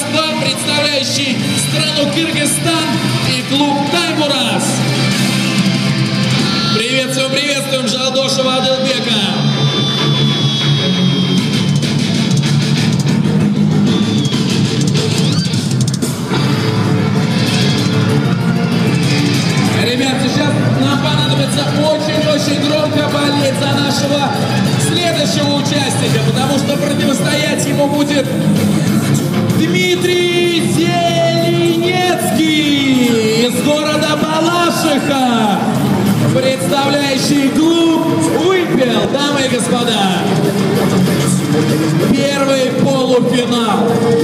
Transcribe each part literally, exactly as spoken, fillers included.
два, представляющий страну Кыргызстан и клуб Таймураз. Приветствуем, приветствуем Жалдошева Адылбека. Ребят, сейчас нам понадобится очень-очень громко болеть за нашего следующего участника, потому что противостоять ему будет Дмитрий Зеленецкий из города Балашиха, представляющий клуб «Выпил». Дамы и господа, первый полуфинал.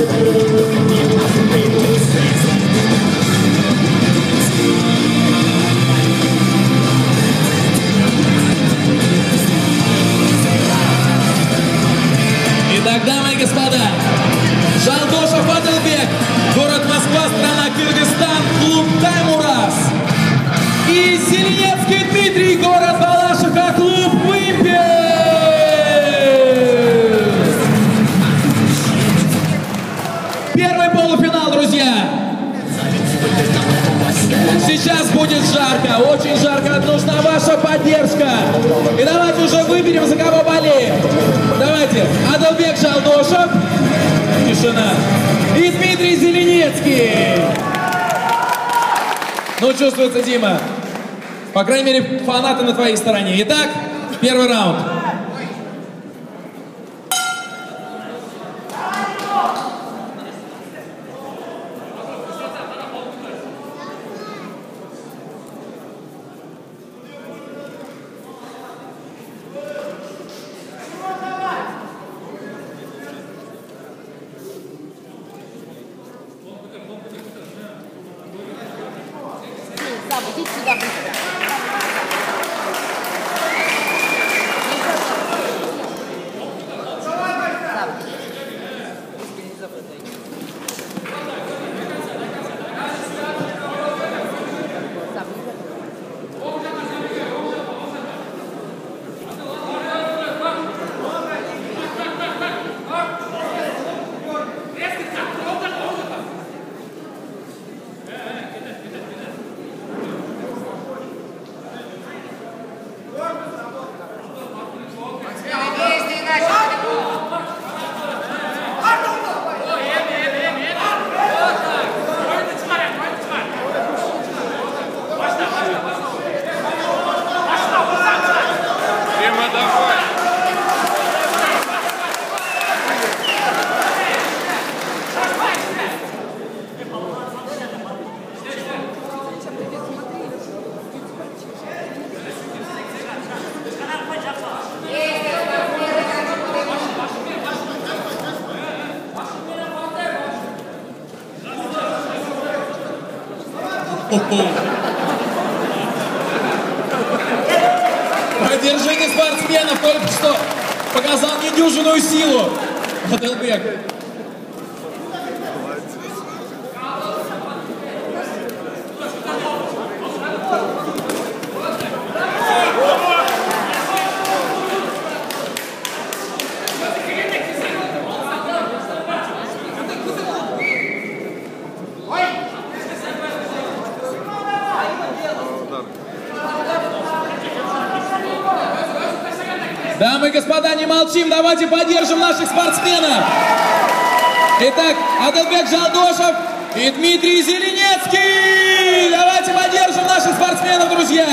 Итак, дамы и господа, Жалдошев Адылбек, город Москва, страна Кыргызстан, клуб Таймураз. И Зеленецкий Дмитрий, город Балашиха, клуб Выпил. Первый полуфинал, друзья. Сейчас будет жарко, очень жарко, нужна ваша поддержка. И давайте уже выберем, за кого болеем. Давайте, Адылбек Жалдошев, тишина, и Дмитрий Зеленецкий. Ну, чувствуется, Дима. По крайней мере, фанаты на твоей стороне. Итак, первый раунд. Иди сюда. Продержание спортсменов только что показал недюжинную силу. Адылбек. Дамы и господа, не молчим, давайте поддержим наших спортсменов. Итак, Адылбек Жалдошев и Дмитрий Зеленецкий. Давайте поддержим наших спортсменов, друзья.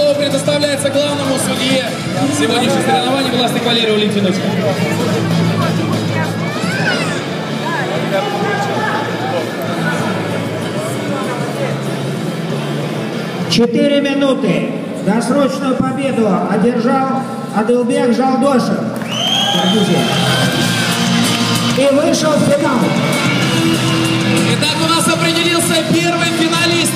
слово предоставляется главному судье сегодняшних соревнований властных Валерию Литвиновичу. Четыре минуты. Досрочную победу одержал Адылбек Жалдошев. И вышел в финал. Итак, у нас определился первый финалист.